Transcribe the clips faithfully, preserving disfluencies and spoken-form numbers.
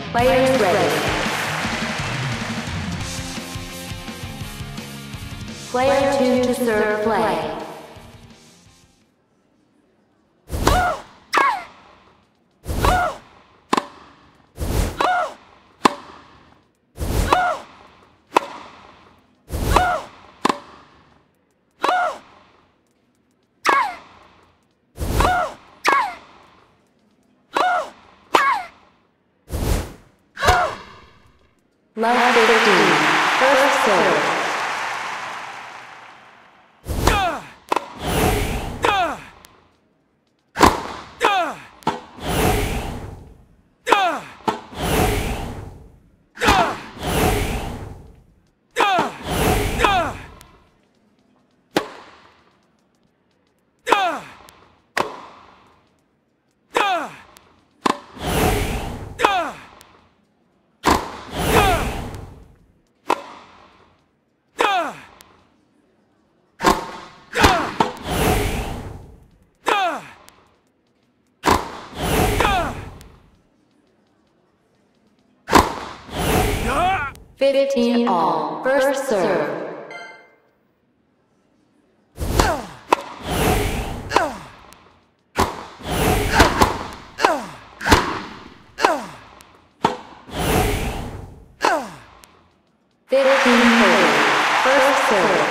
Players ready. Player two to serve play. Love fifteen. First serve. Fifteen all. First serve. Fifteen thirty. First serve.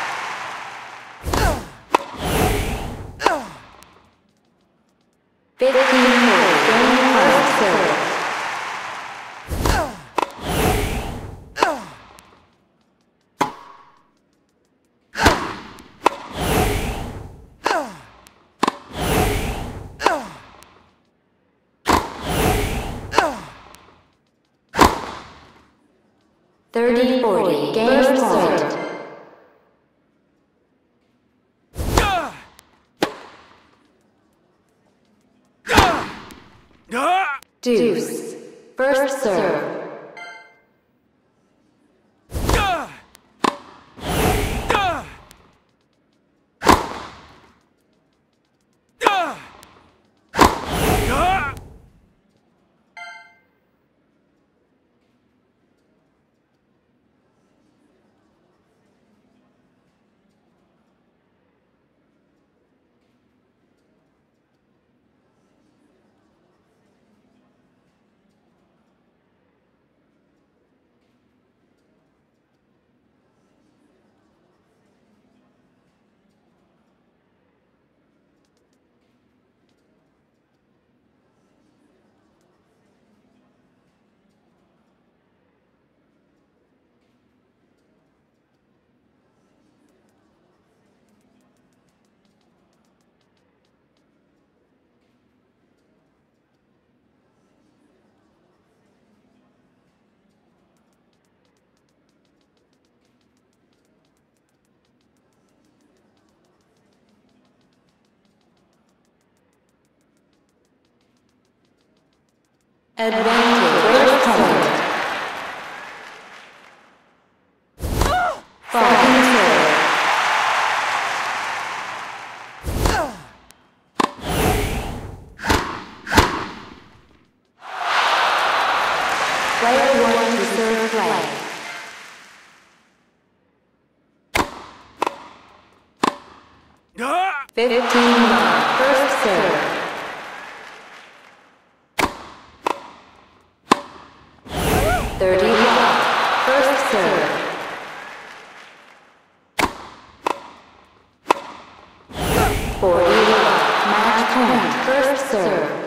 Fifteen forty. Game first serve. Thirty forty. Game point. Deuce. First serve. Advantage. First point. Second serve. Player one to serve play. Fifteen nine. First serve. Thirty-one. First serve. Forty-one. Match point. First serve.